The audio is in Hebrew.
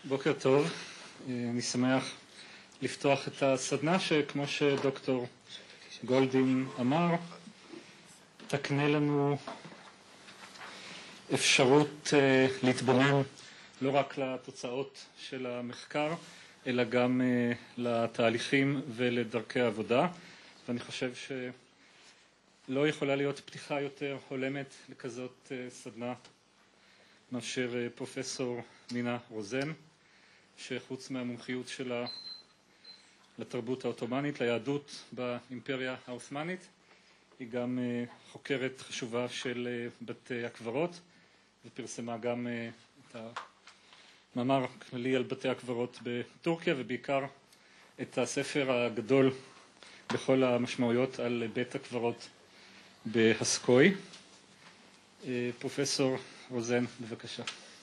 בוקר טוב, אני שמח לפתוח את הסדנה שכמו שדוקטור גולדין אמר, תקנה לנו אפשרות להתבונן לא רק לתוצאות של המחקר, אלא גם לתהליכים ולדרכי העבודה, ואני חושב שלא יכולה להיות פתיחה יותר הולמת לכזאת סדנה מאשר פרופסור נינה רוזן, שחוץ מהמומחיות שלה לתרבות העות'מאנית, ליהדות באימפריה העות'מאנית, היא גם חוקרת חשובה של בתי הקברות, ופרסמה גם את המאמר הכללי על בתי הקברות בטורקיה, ובעיקר את הספר הגדול בכל המשמעויות על בית הקברות בהסקוי. פרופסור רוזן, בבקשה.